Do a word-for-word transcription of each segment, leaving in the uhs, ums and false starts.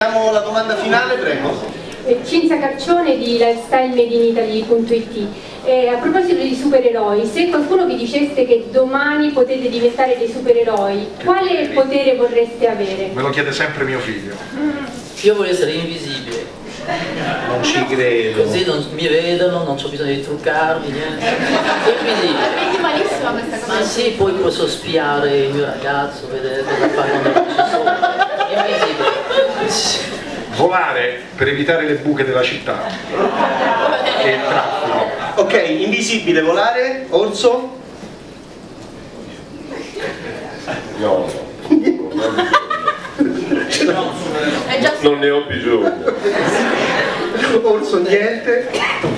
Facciamo la domanda finale, prego. Cinzia Carcione di lifestyle made in italy punto it. Eh, a proposito di supereroi, se qualcuno vi dicesse che domani potete diventare dei supereroi, quale potere vorreste avere? Me lo chiede sempre mio figlio. Io voglio essere invisibile. Non ci credo. Così non mi vedono, non ho bisogno di truccarmi, niente. Invisibile. Vedi malissimo questa cosa. Ma sì, poi posso spiare il mio ragazzo, vedere cosa fa quando non ci sono. Invisibile. Volare per evitare le buche della città e il traffico. Ok, invisibile, volare, orso? No, È già non ne ho bisogno. Orso niente.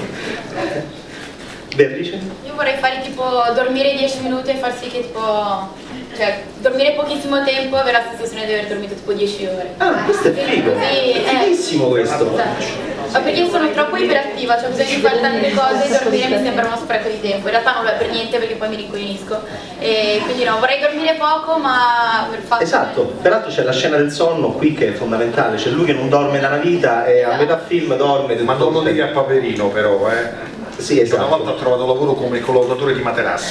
Beatrice? Io vorrei fare tipo dormire dieci minuti e far sì che tipo, cioè dormire pochissimo tempo e avere la sensazione di aver dormito tipo dieci ore. Ah, questo è figo, Sì, è fighissimo questo. Esatto. Ma perché io sono troppo iperattiva, cioè ho bisogno di fare tante cose e dormire mi sembra uno spreco di tempo. In realtà non lo è per niente perché poi mi rincoglionisco. E quindi no, vorrei dormire poco ma per fatto. Esatto, peraltro c'è la scena del sonno qui che è fondamentale, c'è lui che non dorme da una vita e a metà film dorme. Ma non lo devi a Paperino però, eh. Sì, esatto. Una volta ho trovato lavoro come collaudatore di materassi.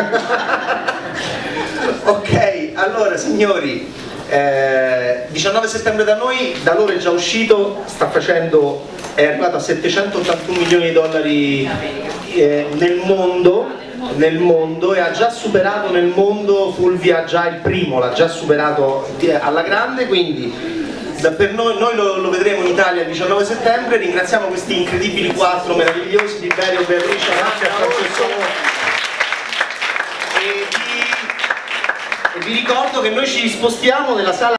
Ok, allora signori, eh, diciannove settembre da noi, da loro è già uscito, sta facendo, è arrivato a settecentottantuno milioni di dollari eh, nel mondo, nel mondo e ha già superato nel mondo Fulvia già il primo, l'ha già superato alla grande, quindi da, per noi, noi lo, lo vedremo in Italia il diciannove settembre. Ringraziamo questi incredibili quattro meravigliosi di Berio, Beatrice, Anna e Francesco. E vi, e vi ricordo che noi ci spostiamo nella sala